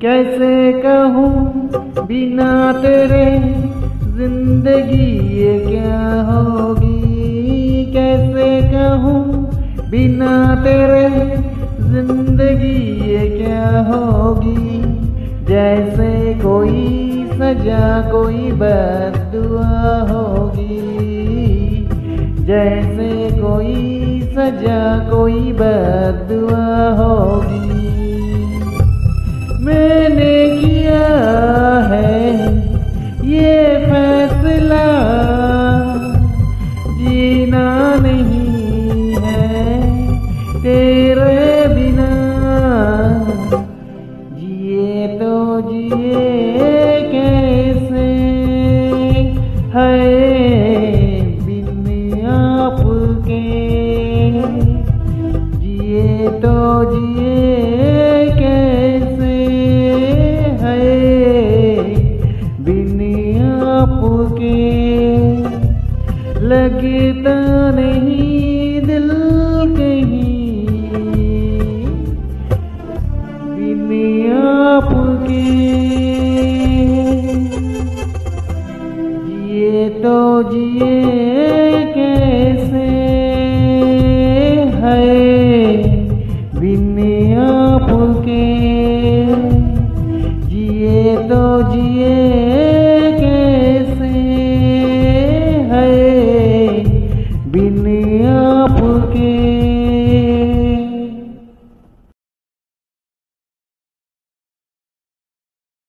कैसे कहूँ बिना तेरे जिंदगी ये क्या होगी। कैसे कहूँ बिना तेरे जिंदगी ये क्या होगी। जैसे कोई सजा कोई बद्दुआ होगी। जैसे कोई सजा कोई बद्दुआ होगी। मैंने किया है ये फैसला, जीना नहीं है तेरे बिना। जिए तो जिए